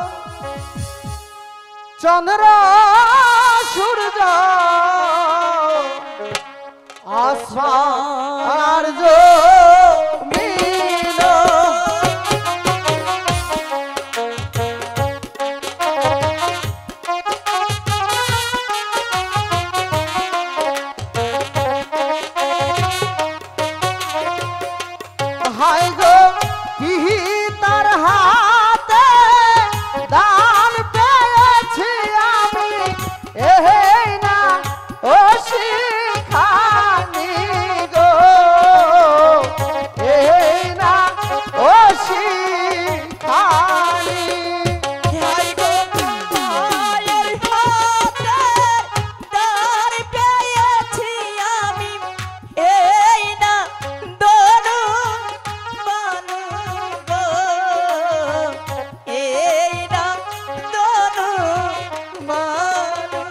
চন্দ্র সূর্য আসমান আর জমিন হায় গো কি তার হাতে দান পেয়েছি আমি এই না ও শিখানি গো এই না ও শিখানি হায় গো মায়ের হাতে দান পেয়েছি আমি এই না দনু বানু গো এই না দনু বানু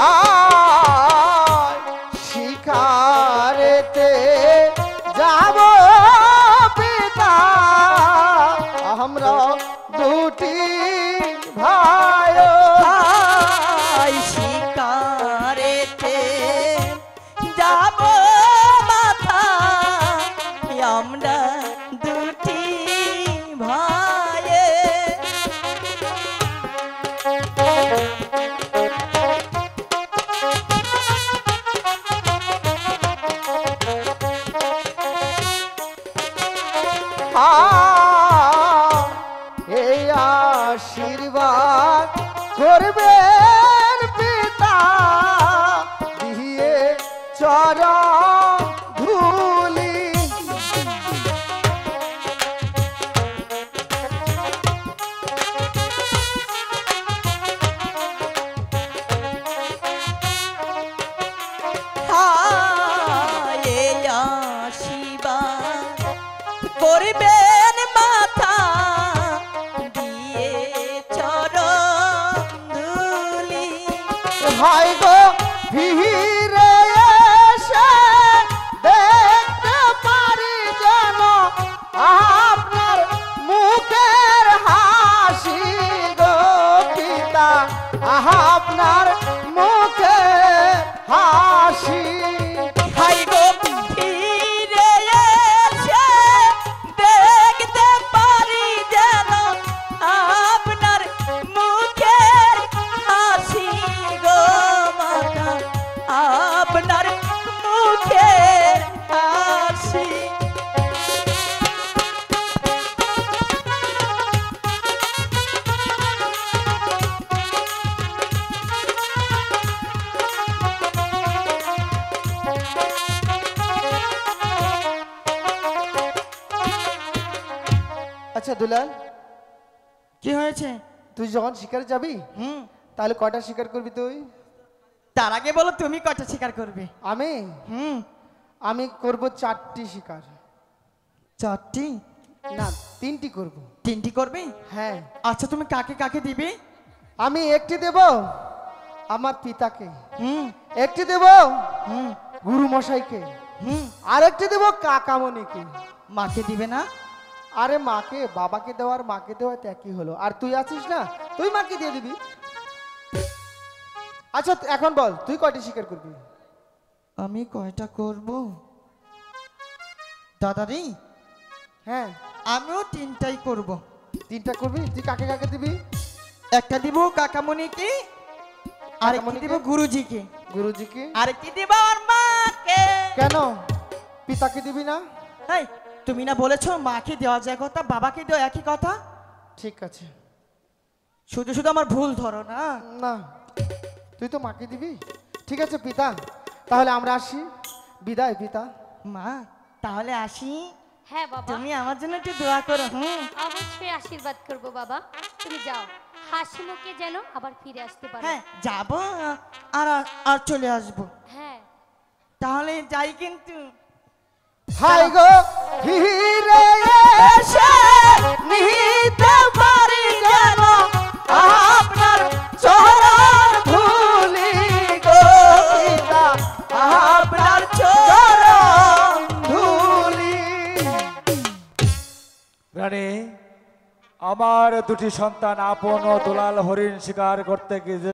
শিকারেতে যাব পিতা আমরা দুটি ভাই ভাই শিকারেতে যাব মাথা আমরা দুটি ভাই এই আশীর্বাদ করবেন পিতা দিয়ে চরণ ধুলি আশীর্বাদ করবেন মাথা দিয়ে চরণ ধুলি ভাই গো ভিড়ে এসে দেখতে পারি যেন আপনার মুখের হাসি গো পিতা আপনার মুখের হাসি হাই গো ফিরে এসে দেখতে পারি যেন আপনার মুখের হাসি গো মাতা আপনার মুখের হাসি আচ্ছা দুলাল কি হয়েছে তুই যখন শিকারে যাবি তাহলে কয়টা শিকার করবি তুই তার আগে বলো তুমি কটা শিকার করবে আমি আমি করব 4টি শিকার 4টি না 3টি করব 3টি করবে হ্যাঁ আচ্ছা তুমি কাকে কাকে দিবে আমি একটি দেব আমার পিতাকে একটি দেব গুরু মশাইকে আর একটি দেব কাকামণিকে মাকে দিবে না আরে মাকে বাবাকে দেওয়ার মাকে দেওয়া তো একই হলো আর তুই আছিস না তুই মাকে দিয়ে দিবি আচ্ছা এখন বল তুই কয়টি শিকার করবি আমি কয়টা করব দাদারি হ্যাঁ আমিও 3টাই করব 3টা করবি তুই কাকে কাকে দিবি একটা দিব কাকামণিকে আরেকটি দিব গুরুজিকে গুরুজিকে আরেকটি দিব আমার মাকে কেন পিতাকে দিবি না এই তুমি না বলেছো মাকে দেওয়া যায় কথা বাবাকে দেওয়া একই কথা ঠিক আছে শুধু শুধু আমার ভুল ধরো না না তুই তো মাকে দিবি ঠিক আছে পিতা তাহলে আমরা আসি বিদায় পিতা মা তাহলে আসি হ্যাঁ বাবা তুমি আমার জন্য একটু দোয়া করো অবশ্যই আশীর্বাদ করব বাবা তুমি যাও হাসি মুখে যেন আবার ফিরে আসতে পারো হ্যাঁ যাব আর আর চলে আসব হ্যাঁ তাহলে যাই কিন্তু হাই গো ফিরে এসে নিতে পারি যেন আপনার চরণ ধুলি গো পিতা আপনার চরণ ধুলি রানী আমার দুটি সন্তান আপন ও দুলাল হরিণ শিকার করতে গিয়ে